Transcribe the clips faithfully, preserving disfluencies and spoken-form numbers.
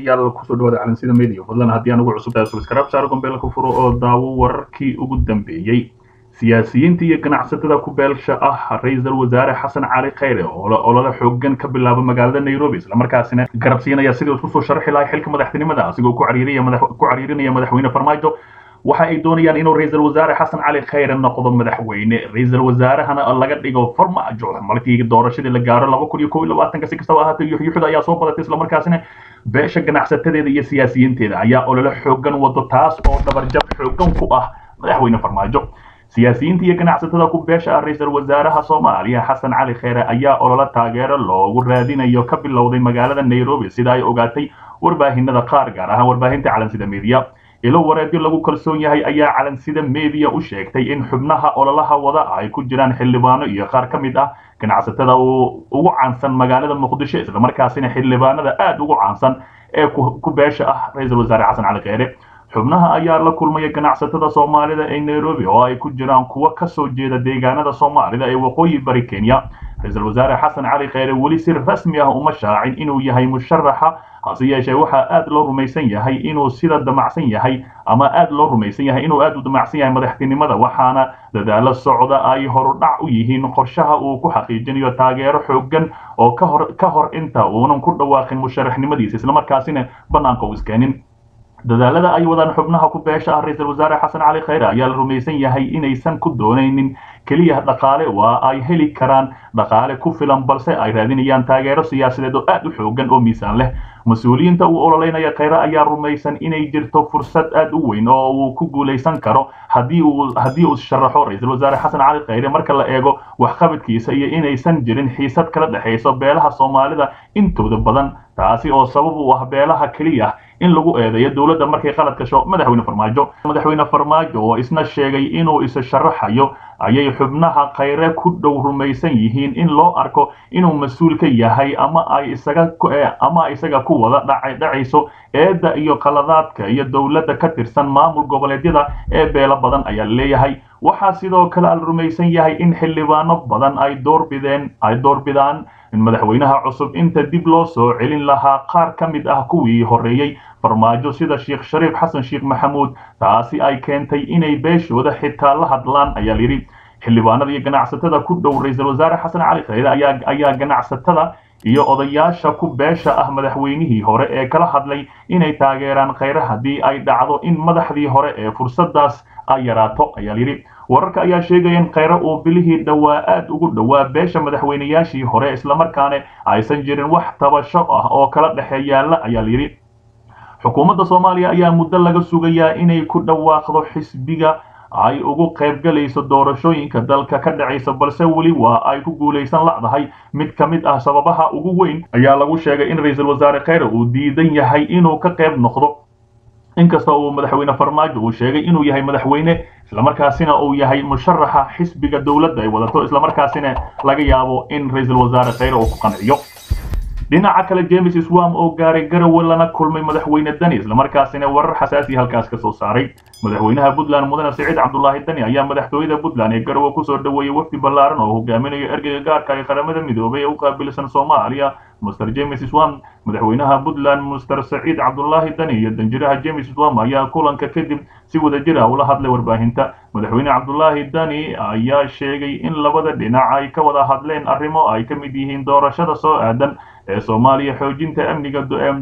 daawadayaal kusoo dhawaada calansida media fadlan haddii aan ugu cusub tahay subscribe saar gombeelka ku furo oo daawo wararkii ugu dambeeyay siyaasiyiinta iyo ganacsatada ku beelsha ah ra'iisul wasaare xasan cali khayre oo olole xooggan ka bilaaba magaalada Nairobi isla markaasina garab siinaya sidii uu soo sharxi lahaa xilka madaxtinimada asigoo ku cariirinaya madax ku cariirinaya madaxweyne Farmaajo waxa ay doonayaan inuu ra'iisul wasaare xasan cali khayre noqdo madaxweyne ra'iisul wasaarahana laga dhigo Farmaajo markii doorashadii la gaaro laba kun iyo kow iyo labaatan si kastaba ahaatee yuxuud ayaa soo badatay isla markaasina beesha ganacsatadeeda iyo siyaasiyiinteeda ayaa olole xooggan wado taas oo dabarjab xooggan ku ah madaxweyne Farmaajo siyaasiyiinta iyo ganacsatada ku beesha ra'iisul wasaaraha Soomaaliya xasan cali khayre ayaa olole taageero loogu raadinayo ka bilowday magaalada Nairobi sida ay ogaatay warbaahinada qaar gaar ahaan warbaahinta calansida media ilo wareedyo lagu kalsoon yahay ayaa calansida media u sheegtay in xubnaha ololaha wada ay ku jiraan xildhibaano iyo qaar ka mid ah ganacsatada ugu caansan magaalada Muqdisho isla markaasina xildhibaanada aad ugu caansan ee ku beesha ah ra'iisul wasaare xasan cali khayre xubnaha ayaa la kulmay ganacsatada Soomaalida ee Nairobi oo ay ku jiraan kuwa ka soo jeeda deegaanada Soomaalida ee waqooyi bari Kenya ra'iisul wasaare xasan cali khayre wali si rasmi ah uma shaacin inuu yahay musharaxa hase yeeshee waxa aad loo rumaysan yahay inuu sida damacsan yahay ama aad loo rumaysan yahay inuu aad u damacsan yahay madaxtinimada waxaana dadaalo socda ay horudhac u yihiin qorshaha uu ku xaqiijinayo taageero xooggan oo ka hor ka hor inta uunan ku dhawaaqin musharaxnimadiisa isla markaasina banaanka u iskeenin dadaalada ay wadaan xubnaha ku beesha ra'iisul wasaare xasan cali khayre ayaa la rumaysan yahay inaysan ku doonaynin kaliya dhaqaale waa ay heli karaan dhaqaale ku filan balse ay raadinayaan taageero siyaasadeed oo aad u xooggan oo miisaan leh mas'uuliyiinta uu ololeynaya khayre ayaa rumaysan inay jirto fursad aad u weyn oo uu ku guuleysan karo haddii uu haddii uu sharaxo ra'iisul wasaare xasan cali khayre marka la eego waxqabadkiisa iyo inaysan jirin xiisad kala dhaxayso beelaha Soomaalida intooda badan taasi oo sabab u ah beelaha kaliya in lagu eedeeyo dawladda markay qalad gasho madaxweyne Farmaajo madaxweyne Farmaajo oo isna sheegay inuu is sharaxayo ayay xubnaha khayre ku dhow rumaysan yihiin in loo arko inuu mas'uul ka yahay ama ay isaga ama isaga ku wada dhacay dhacayso eedda iyo qaladaadka iyo dawladda ka tirsan maamul goboleedyada ee beela badan ayaa leeyahay waxa sidoo kale al rumaysan yahay in xildhibaano badan ay doorbideen ay doorbidaan in madaxweynaha cusub inta dib loo soo celin lahaa qaar ka mid ah kuwii horeeyay Farmaajo sida Sheekh Shariif Xasan Sheekh Maxamuud taasi ay keentay inay beeshooda xitaa la hadlaan ayaa yiri xildhibaanada iyo ganacsatada ku dhow ra'iisul wasaare xasan cali khayre ayaa ayaa ganacsatada iyo odayaasha ku beesha ah madaxweynihii hore ee kala hadlay inay taageeraan khayre haddii ay dhacdo in madaxdii hore ee fursadaas ay yaraato ayaa yiri wararka ayaa sheegaya in khayre uu bilihii dhawaa aad ugu dhawaa beesha madaxweynayaashii hore isla markaana aysan jirin wax tabasho ah oo kala dhaxeeyaala ayaa yiri xukuumadda Soomaaliya ayaa muddo laga sugayaa inay ku dhawaaqdo xisbiga ay ugu qayb galayso doorashooyinka dalka ka dhacaysa balse wali waa ay ku guuleysan lacdahay mid ka mid ah sababaha ugu weyn ayaa lagu sheegay in ra'iisul wasaare khayre uu diidan yahay inuu ka qayb noqdo inkasta oo madaxweyne Farmaajo uu sheegay inuu yahay madaxweyne isla markaasina uu yahay musharaxa xisbiga dawladda ay wadato isla markaasina laga yaabo in ra'iisul wasaare khayre uu ku qanciyo dhinaca kale James Iswam oo gaaray Garowe lana kulmay madaxweyne Dani isla markaasina warar xasaasi halkaas ka soo saaray madaxweynaha Puntland Mudane Saciid Cabdullaahi Dani ayaa madaxtooyada Puntland ee Garowe ku soo dhaweeyay wafdi ballaaran oo hogaaminayo ergeyga gaarka ah ee qaramada midoobay ee u qaabilsan Soomaaliya Mister James Iswam madaxweynaha Puntland Mister Saciid Cabdullaahi Dani iyo danjiraha James Iswam ayaa kulanka kadib si wadajir ah ula hadlay warbaahinta madaxweyne Cabdullaahi Dani ayaa sheegay in labada dhinac ay ka wada hadleen arrimo ay ka mid yihiin doorashada soo aadan ee Soomaaliya xoojinta amniga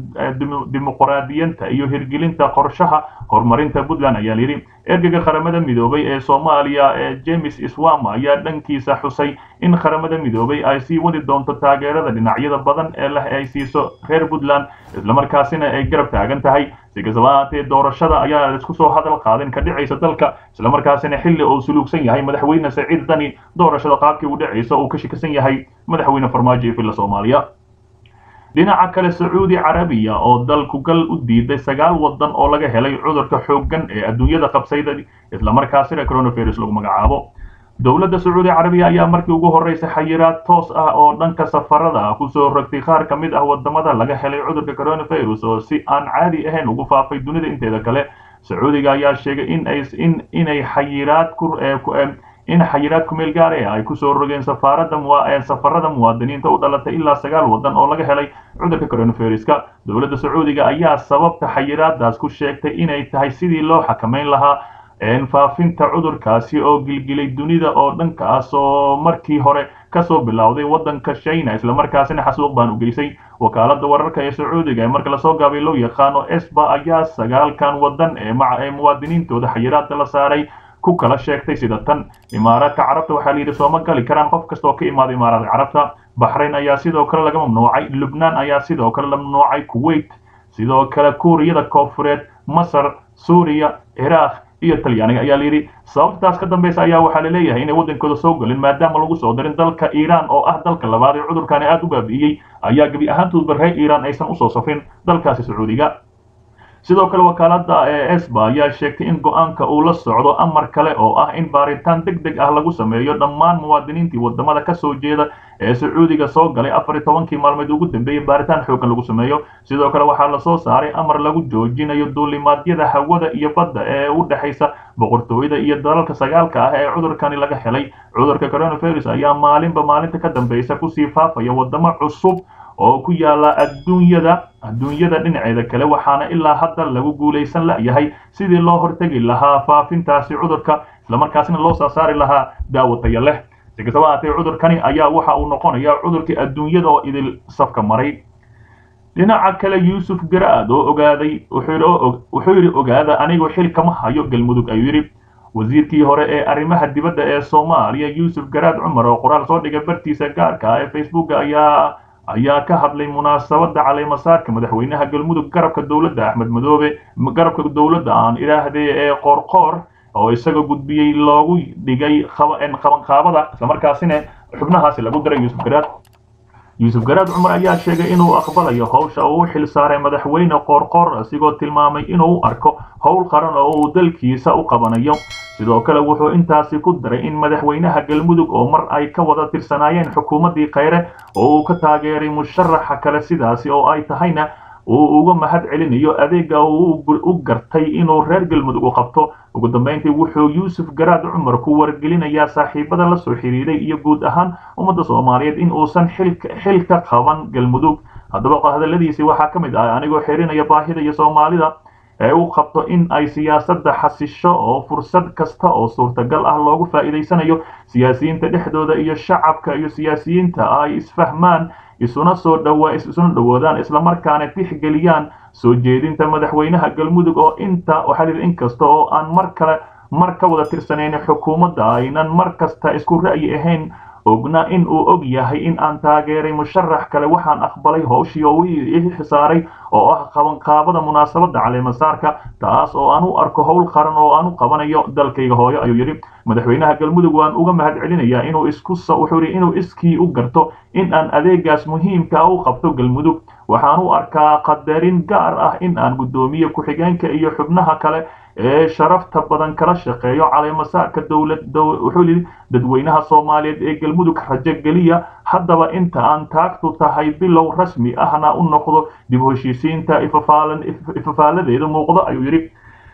dimuqraadiyadda iyo hirgelinta qorshaha horumarinta Puntland ayaa yiri ergeyga qaramada midoobay ee Soomaaliya ee James Iswam ayaa dhankiisa xusay in qaramada midoobay ay sii wadi doonto taageerada dhinacyada badan ee leh ay siiso reer Puntland isla markaasina ay garab taagan tahay si kastaba ahaatee doorashada ayaa isku soo hadal qaadan ka dhacaysa dalka isla markaasina xilli uu suluugsan yahay madaxweyne Saciid Dani doorashada qaabkii u dhacaysa uu ka shaqaysan yahay madaxweyne Farmaajo ee filla Soomaaliya dhinaca kale Sacuudi Carabiya oo dalku gal u diiday sagaal wadan oo laga helay cudurka xooggan ee adduunyada qabsayda isla markaasina coronavirus lagu magacaabo dawladda Sacuudi Carabiya ayaa markii ugu horeysay xayiraad toos ah oo dhanka safarada ku soo rogtay qaar ka mid ah wadamada laga helay cudurka coronavirus oo si aan caadi ahayn ugu faafay dunida inteeda kale Sacuudiga ayaa sheegay in ay in inay xayiraad ku in xayiraad ku meel gaar ah ay ku soo rogeen safaarada safarada muwaadiniinta u dhalatay ilaa sagaal wadan oo laga helay cudurka coronaviruska. dowladda Sacuudiga ayaa sababta xayiraadaas ku sheegtay inay tahay sidii loo xakameyn lahaa faafinta cudurkaasi oo gilgilay dunida oo dhankaas oo markii hore kasoo bilowday wadanka China isla markaasina xasuuq baan u geysay. wakaalada wararka ee Sacuudiga ee marka la soo gaabay loo yaqaano E S P A ayaa sagaalkan wadan ee maca muwaadiniintooda xayiraad la saaray ku kala sheegtay sida tan: Imaaraadka Carabta waxaa la yidhi soo ma gali karaan qof kasta oo ka imaada Imaaraadka Carabta. Bahrain ayaa sidoo kale laga mamnuucay. Lubnaan ayaa sidoo kale la mamnuucay. Kuwait sidoo kale Kuuriyada Koonfureed, Masar, Suuriya, Ciraaq iyo Talyaaniga ayaa la yidhi. sababtaas ka dambaysa ayaa waxaa la leeyahay inay wadankooda soo galin maadaama lagu soo darin dalka Iiraan oo ah dalka labaad ee cudurkan aad u baabi'iyay ayaa gabi ahaantoodba reer Iiraan aysan u soo safrin dalkaasi Sacuudiga. sidoo kale wakaalada E S P A ayaa sheegtay in go'aanka uu la socdo amar kale oo ah in baaritaan degdeg ah lagu sameeyo dhammaan muwaadiniintii wadamada ka soo jeeda ee Sacuudiga soo galay afar iyo tobankii maalmood ugu dambeeyay baaritaan xooggan lagu sameeyo. sidoo kale waxaa la soo saaray amar lagu joojinayo duulimaadyada hawada iyo badda ee u dhaxaysa boqortooyada iyo dalalka sagaalka ah ee cudurkani laga helay. cudurka coronavirus ayaa maalinba maalinta ka dambaysa kusii faafaya wadamo cusub oo ku yaala adduunyada adduunyada dhinaceeda kale waxaana ilaa hadda lagu guuleysan layahay sidii loo hortagi lahaa faafintaasi cudurka isla markaasina loo soo saari lahaa daawo tayo leh. si kastaba ahaatee cudurkani ayaa waxa uu noqonayaa cudurkii adduunyada oo idil safka maray. dhinaca kale Yuusuf Garaad oo ogaaday wuxuu yidhi ogaada anigu xil kama hayo Galmudug ayuu yidhi. wasiirkii hore ee arrimaha dibadda ee Soomaaliya Yuusuf Garaad Cumar oo qoraal soo dhigay bartiisa gaarka ah ee Facebook ayaa ayaa ka hadlay munaasabada caleemasaarka madaxweynaha Galmudug garabka dowladda Axmed Madoobe garabka dowladda aan ilaahdee ee qorqor oo isaga gudbiyay loogu dhigay qaban qaabada isla markaasina xubnahaasi lagu daray Yuusuf Garaad. Yuusuf Garaad Cumar ayaa sheegay inuu aqbalayo hawsha uu xil saaray madaxweyne qorqor asigoo tilmaamay inuu arko hawl qaran oo uu dalkiisa u qabanayo. sidoo kale wuxuu intaasi ku daray in madaxweynaha Galmudug oo mar ay ka wada tirsanaayeen xukuumadii Khayre oo uu ka taageeray musharaxa kale sidaasi oo ay tahayna uu uga mahad celinayo adeega uu u gartay inuu reer Galmudug u qabto. ugu dambeyntii wuxuu Yuusuf Garaad Cumar ku wargelinayaa saaxiibada la soo xiriiray iyo guud ahaan ummadda Soomaaliyeed in uusan xil ka qaban Galmudug. haddaba hadaladiisi waxaa ka mid ah anigoo xirinaya baahida iyo Soomaalida ee uu qabto in ay siyaasadda xasisho oo fursad kasta oo suurtagal ah loogu faa'iideysanayo siyaasiyiinta dhexdooda iyo shacabka iyo siyaasiyiinta ay isfahmaan isuna soo dhawaa isuna dhawoodaan isla markaana tixgeliyaan soo jeedinta madaxweynaha Galmudug oo inta waxa la inkasta oo aan mar kale mar ka wada tirsanayn xukuumadda aynan mar kasta isku ra'yi ahayn ogna in uu og yahay in aan taageeray musharax kale waxaan aqbalay hawshii oo ii xisaaray oo ah qaban qaabada munaasabada caleemasaarka taas oo aan u arko hawl qaran oo aan u qabanayo dalkayga hooyo ayuu yiri. madaxweynaha Galmudug waan uga mahad celinayaa inuu isku wuxuu inuu iskii u garto in aan adeegaas muhiimka u qabto Galmudug. waxaan u arkaa qadarin gaar ah in aan gudoomiye ku-xigeenka iyo xubnaha kale ee sharafta badan kala shaqeeyo caleemasaarka dowladda wuxuu yiri dadweynaha Soomaaliyeed ee Galmudug rajo geliya. haddaba inta aan taagtu tahay bilow rasmi ahna u noqdo dib u heshiisiinta ifafaalan ifafaaladeeda muuqdo ayuu yiri.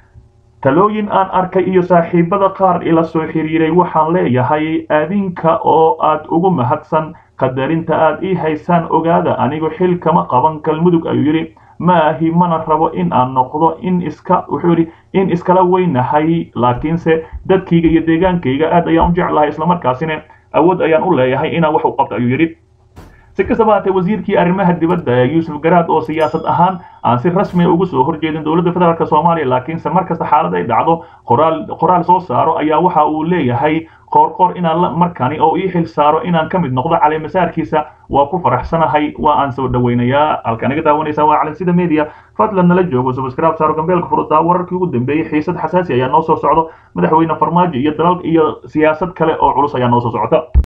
talooyin aan arkay iyo saaxiibada qaar ila soo xiriiray waxaan leeyahay adinka oo aad ugu mahadsan qadarinta aad ii haysaan ogaada anigu xil kama qaban Galmudug ayuu yiri. maahi mana rabo in aan noqdo in iska wuxuu yiri in iskala weynahay laakiinse dadkayga iyo deegaankayga aad ayaan u jeclahay isla markaasina awood ayaan u leeyahay inaan wax u qabto ayuu yiri. si kastaba haatee wasiirkii arrimaha dibadda Yuusuf Garaad oo siyaasad ahaan aan si rasmi ah ugu soo horjeedin dowladda federaalka Soomaaliya laakiinse markasta xaalad ay dhacdo qoraal qoraal soo saaro ayaa waxa uu leeyahay qorqor inaan markani oo ii xil saaro inaan ka mid noqdo caleemasaarkiisa waa ku faraxsanahay waa aan soo dhaweynayaa. halkan naga daawanaysa waa Calansida Media fadlan nala joogo subscribe saaro gambeelka furada wararkii ugu dambeeyay xiisad xasaasi ayaa noo soo socdo madaxweyne Farmaajo iyo dalal iyo siyaasad kale oo culus ayaa noo soo socota.